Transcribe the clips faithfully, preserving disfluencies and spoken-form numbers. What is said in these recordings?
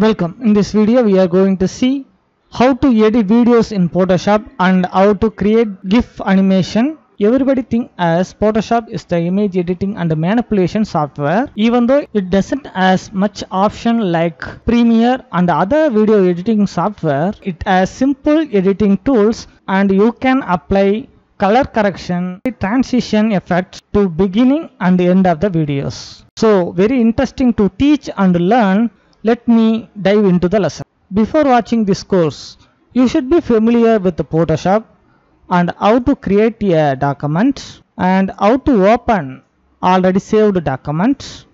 Welcome. In this video we are going to see how to edit videos in Photoshop and how to create GIF animation. Everybody think as Photoshop is the image editing and manipulation software, even though it doesn't has much option like Premiere and other video editing software. It has simple editing tools and you can apply color correction, transition effects to beginning and end of the videos. So very interesting to teach and learn. Let me dive into the lesson. Before watching this course, you should be familiar with the Photoshop and how to create a document and how to open already saved document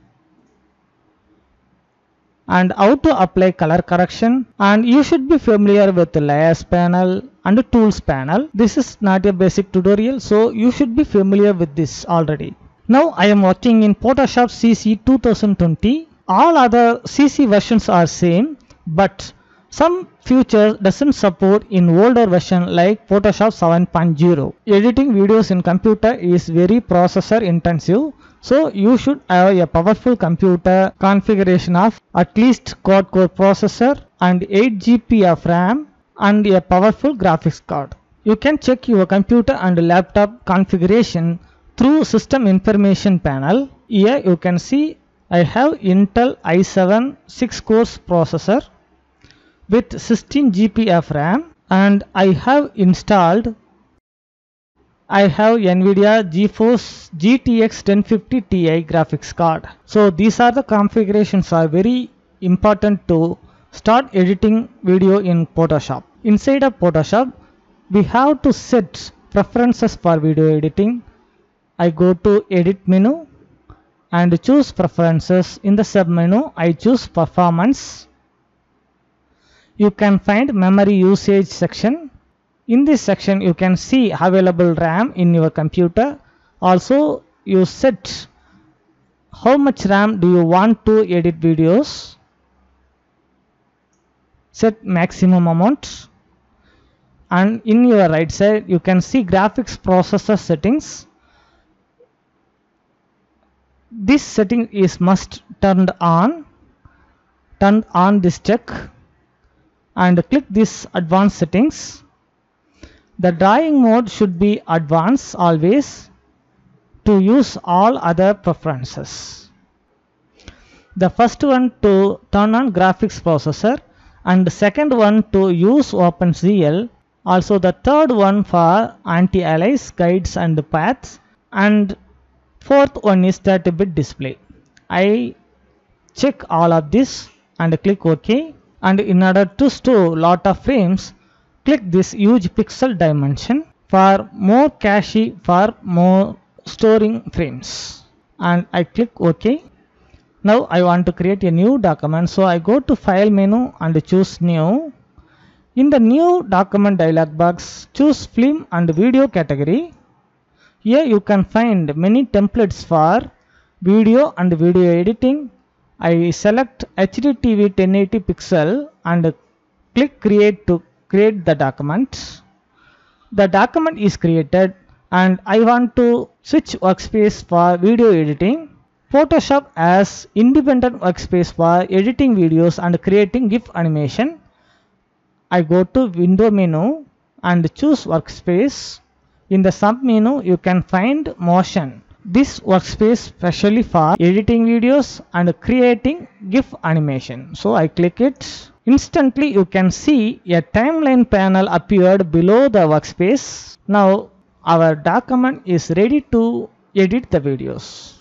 and how to apply color correction, and you should be familiar with the layers panel and the tools panel. This is not a basic tutorial, so you should be familiar with this already. Now I am working in Photoshop C C two thousand twenty. All other C C versions are same, but some features doesn't support in older version like Photoshop seven point zero. Editing videos in computer is very processor intensive, so you should have a powerful computer configuration of at least quad core processor and eight G B of RAM and a powerful graphics card. You can check your computer and laptop configuration through system information panel. Here you can see I have Intel i seven six cores processor with sixteen G B of RAM, and I have installed I have NVIDIA GeForce G T X ten fifty Ti graphics card. So these are the configurations are very important to start editing video in Photoshop. Inside of Photoshop, we have to set preferences for video editing. I go to edit menu and choose preferences. In the sub menu I choose performance. You can find memory usage section. In this section you can see available RAM in your computer. Also you set how much RAM do you want to edit videos. Set maximum amount, and in your right side you can see graphics processor settings. This setting is must turned on. Turn on this check and click this advanced settings. The drawing mode should be advanced always to use all other preferences. The first one to turn on graphics processor, and the second one to use OpenCL. Also the third one for anti-alias, guides and paths, and fourth one is thirty bit display. I check all of this and click OK. And in order to store lot of frames, click this huge pixel dimension for more cache, for more storing frames, and I click OK. Now I want to create a new document, so I go to file menu and choose new. In the new document dialog box, choose film and video category. Here you can find many templates for video and video editing. I select H D T V ten eighty pixel and click create to create the document. The document is created and I want to switch workspace for video editing. Photoshop has independent workspace for editing videos and creating GIF animation. I go to window menu and choose workspace. In the sub menu you can find motion. This workspace specially for editing videos and creating GIF animation. So I click it. Instantly you can see a timeline panel appeared below the workspace. Now our document is ready to edit the videos.